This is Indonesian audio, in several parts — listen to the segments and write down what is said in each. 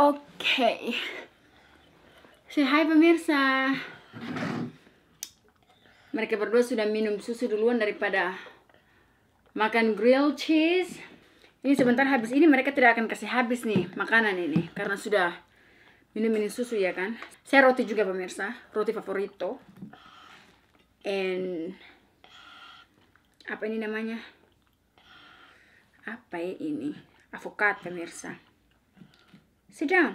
Oke. Say hi pemirsa. Mereka berdua sudah minum susu duluan daripada makan grilled cheese. Ini sebentar habis ini mereka tidak akan kasih habis nih makanan ini karena sudah minum susu ya kan. Saya roti juga pemirsa, roti favorito. And apa ini namanya? Apa ya ini? Avocado pemirsa. Sit down.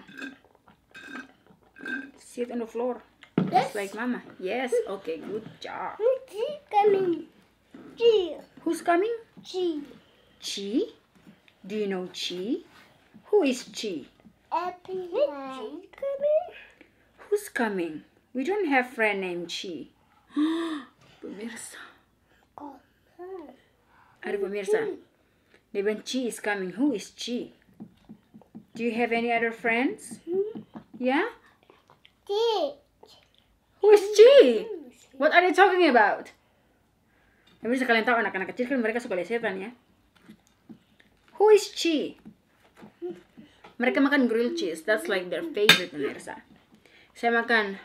Sit on the floor. Yes. Just like mama. Yes. Okay, good job. Who's coming? G. Who's coming? G. Chi? Do you know Chi? Who is Chi? Happy G coming? Who's coming? We don't have friend named Chi. Pemirsa. Oh. Ada pemirsa. They when Chi is coming. Who is Chi? Do you have any other friends? Yeah? G. Who is Chi? What are they talking about? Pemirsa, kalian tahu anak-anak kecil kan mereka suka lesetan ya. Who is Chi? Mereka makan grilled cheese. That's like their favorite pemirsa. Saya makan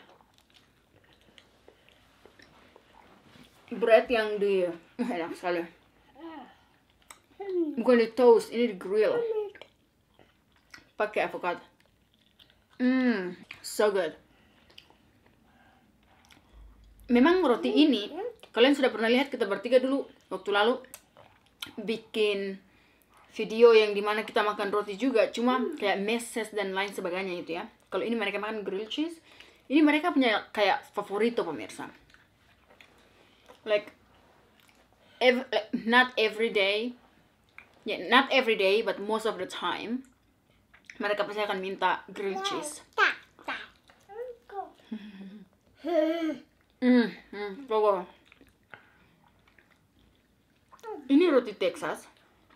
bread yang di enak sekali. Bukan di toast, ini di grill. Pakai avocado. So good. Memang roti ini, kalian sudah pernah lihat kita bertiga dulu waktu lalu bikin video yang dimana kita makan roti juga, cuma kayak messes dan lain sebagainya itu ya. Kalau ini mereka makan grilled cheese, ini mereka punya kayak favorito pemirsa. Like not every day, not every day, but most of the time, mereka pasti akan minta grilled cheese. Pokoknya. Ini roti Texas.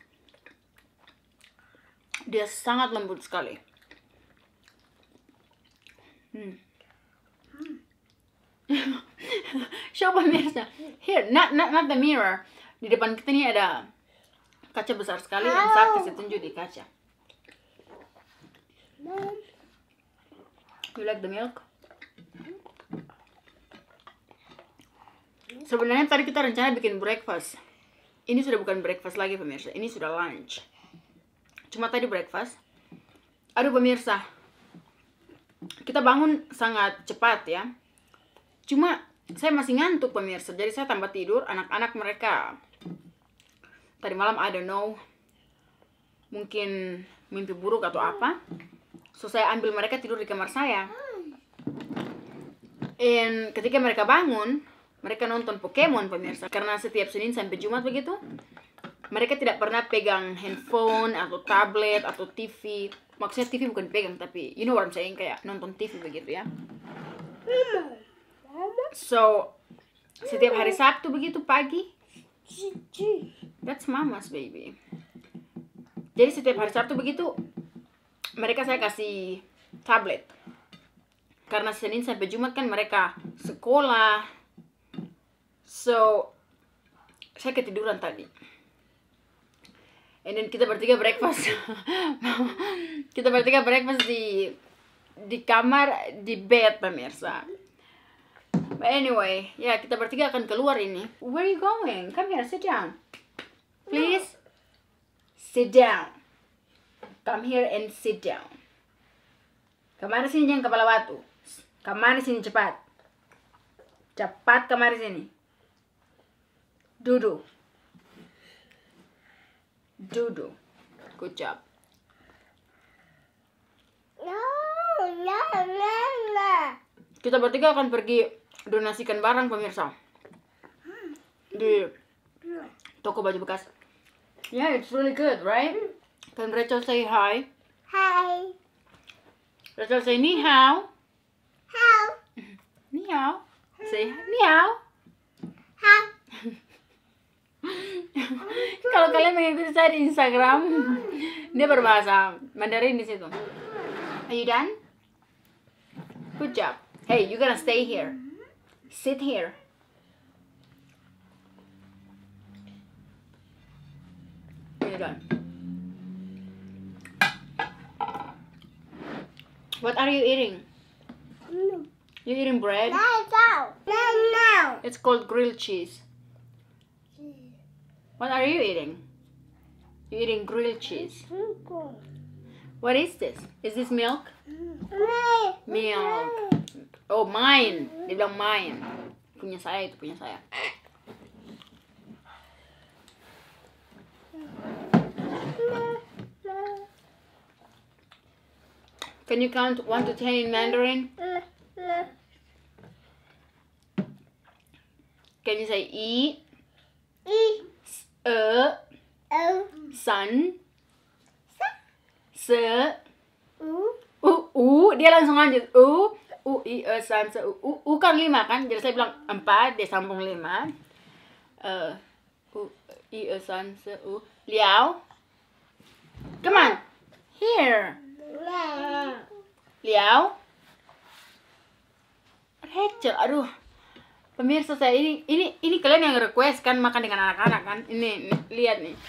Dia sangat lembut sekali. Show pemirsa. Here, not the mirror. Di depan kita ini ada kaca besar sekali dan saya kasih tunjuk di kaca. You like the milk? Sebenarnya tadi kita rencana bikin breakfast. Ini sudah bukan breakfast lagi pemirsa. Ini sudah lunch. Cuma tadi breakfast. Aduh pemirsa. Kita bangun sangat cepat ya. Cuma saya masih ngantuk pemirsa. Jadi saya tambah tidur. Anak-anak mereka tadi malam I don't know. Mungkin mimpi buruk atau apa. So saya ambil mereka tidur di kamar saya. And ketika mereka bangun, mereka nonton Pokemon pemirsa. Karena setiap Senin sampai Jumat begitu, mereka tidak pernah pegang handphone atau tablet atau TV. Maksudnya TV bukan pegang, tapi you know what I'm saying, kayak nonton TV begitu ya. So setiap hari Sabtu begitu pagi, that's mama's baby. Jadi setiap hari Sabtu begitu, mereka saya kasih tablet. Karena Senin sampai Jumat kan mereka sekolah. So saya ketiduran tadi. And then kita bertiga breakfast. Kita bertiga breakfast di kamar, di bed pemirsa. But anyway, ya kita bertiga akan keluar ini. Where are you going? Come here, sit down. Please. Sit down. Come here and sit down. Kemari sini jangan kepala batu. Kemari sini cepat. Cepat kemari sini. Duduk. Duduk. Good job. Kita bertiga akan pergi donasikan barang pemirsa di toko baju bekas. Yeah, it's really good, right? Can Rachel say hi? Hi. Rachel say ni hao. How? Ni hao. Say ni hao. How? Kalau kalian mengikuti saya di Instagram, dia berbahasa Mandarin di situ. Are you done? Good job. Hey, you gonna stay here. Sit here. Are you done? What are you eating? You eating bread? No. It's called grilled cheese. What are you eating? You eating grilled cheese. What is this? Is this milk? Milk. Oh, mine. Dia bilang mine. Punya saya itu, punya saya. Can you count 1 to 10 in Mandarin? Can you say E, San, Se, dia langsung lanjut. I, San, Se, U kan 5 kan? Jadi saya bilang 4, dia sambung 5. I, San, Se, U. Liao. Come on. Here. Liao. Rachel, aduh. Pemirsa saya ini kalian yang request kan makan dengan anak-anak kan? Ini lihat nih.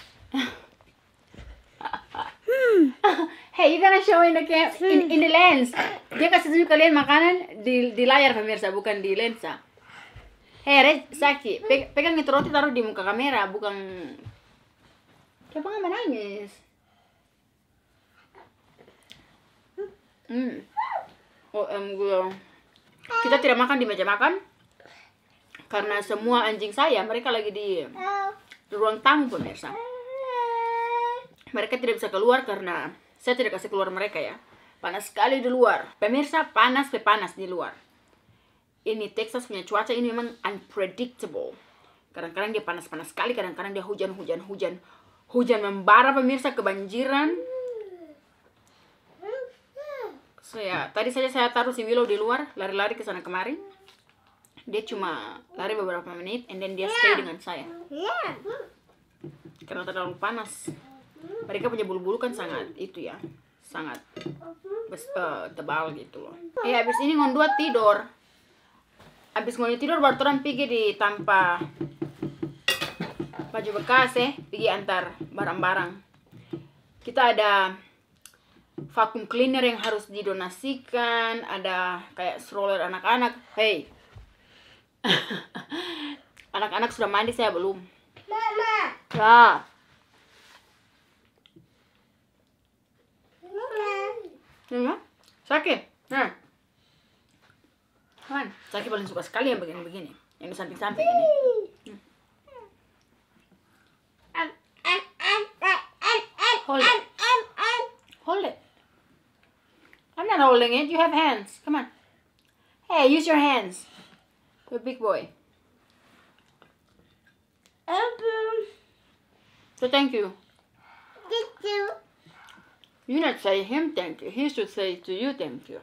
Hey, you gonna show in the in the lens. Dia kasih tunjuk kalian makanan di layar pemirsa, bukan di lensa. Hey, Saki, pegang itu roti taruh di muka kamera, bukan. Kenapa nggak menangis? Kita tidak makan di meja makan karena semua anjing saya mereka lagi di ruang tamu pemirsa. Mereka tidak bisa keluar karena saya tidak kasih keluar mereka ya. Panas sekali di luar. Pemirsa, panas di luar. Ini Texas punya cuaca ini memang unpredictable. Kadang-kadang dia panas-panas sekali, kadang-kadang dia hujan membara pemirsa, kebanjiran. Tadi saja saya taruh si Willow di luar, lari-lari ke sana kemari. Dia cuma lari beberapa menit, and then dia stay dengan saya. Karena terlalu panas. Mereka punya bulu-bulu kan sangat tebal gitu loh. Habis ini ngondua tidur. Habis ngondua tidur baru orang pergi di tanpa baju bekas pergi antar barang-barang. Kita ada vacuum cleaner yang harus didonasikan, ada kayak stroller anak-anak. Hey. Anak-anak sudah mandi, saya belum. Mama. Ya. Ya, Saki. Nah. Kan, Saki paling suka sekali yang begini-begini. Yang di samping-samping ini. Hold it. Hold it. I'm not holding it. You have hands. Come on. Hey, use your hands. You're a big boy. So thank you. Thank you. You not say him thank you. He should say to you thank you.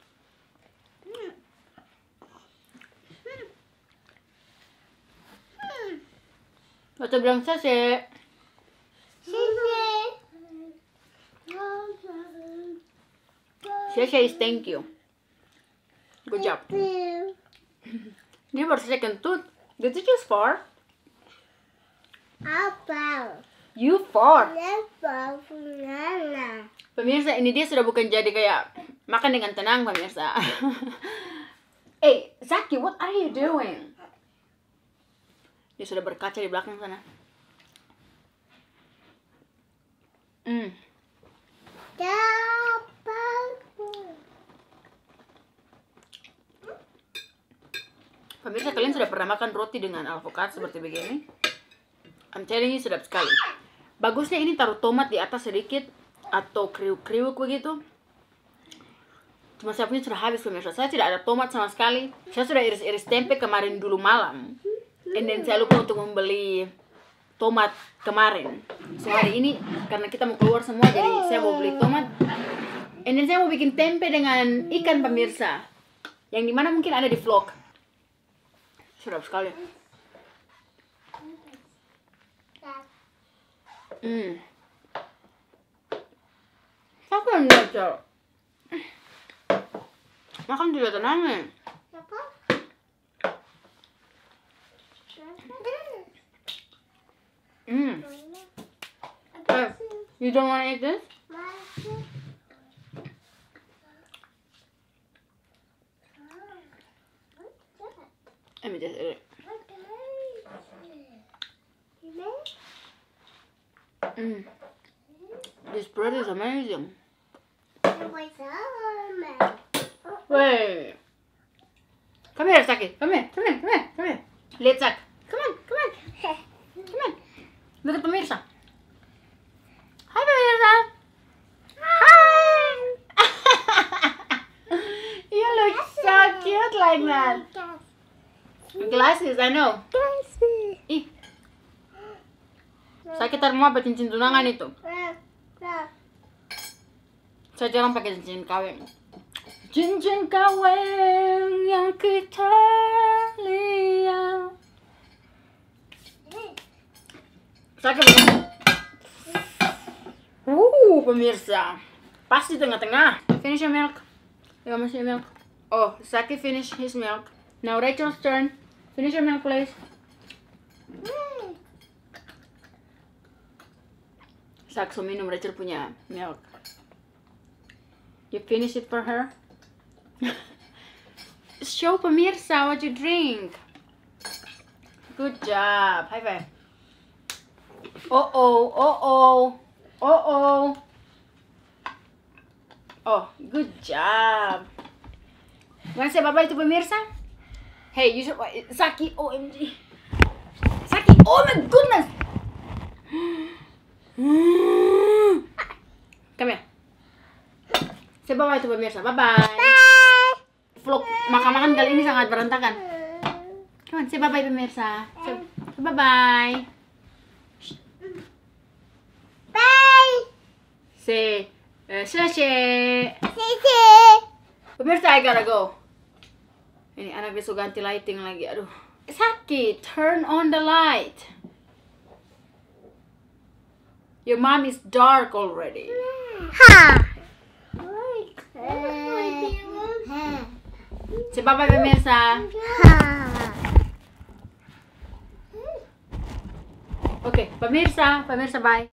Baca bilang sase. Sase is thank you. Good job. Dia baru saja kentut. Did you just fart? Apa? You fart. Nana. Pemirsa, ini dia sudah bukan jadi kayak makan dengan tenang, pemirsa. Hey, Zaki, what are you doing? Dia sudah berkaca di belakang sana. Pemirsa, kalian sudah pernah makan roti dengan alpukat seperti begini? I'm telling you, sedap sekali. Bagusnya ini taruh tomat di atas sedikit atau kriuk-kriuk begitu. Cuma saya punya sudah habis pemirsa. Saya tidak ada tomat sama sekali. Saya sudah iris-iris tempe kemarin dulu malam. And then saya lupa untuk membeli tomat kemarin. So hari ini karena kita mau keluar semua, jadi saya mau beli tomat. And then saya mau bikin tempe dengan ikan pemirsa. Yang dimana mungkin ada di vlog. Sedap sekali. Kapan baca? Makan tidak tenang nih. You don't want to eat this? just eat it. This bread is amazing. Wait. Come here, Saki. Come here. Let's Sak. Come on. Look at pemirsa. Hi, pemirsa. Hi. You look so cute like that. Glasses, I know. Ih. Sakit mau apa cincin tunangan itu? Saya jarang pakai cincin kawin. Cincin kawin yang kita lihat. Sakit banget. Pemirsa. Pas di tengah-tengah. Finish your milk. You want your milk? Oh, Saki finish his milk. Now Rachel's turn. Finish your milk, please. Sakso minum Rachel punya milk. You finish it for her? Show pemirsa what you drink. Good job. High five. Oh. Oh, good job. Wanna say bye-bye to pemirsa? Hey, you should... Saki, OMG. Saki, oh my goodness. Come here. Say bye-bye to pemirsa. Bye-bye. Vlog makan-makan kali ini sangat berantakan. Come on, say bye-bye pemirsa. Say bye-bye. Bye. Say, Shashe. Pemirsa, I gotta go. Ini anak besok ganti lighting lagi. Aduh. Saki, turn on the light. Your mom is dark already. Say bye-bye pemirsa. Okay, pemirsa bye.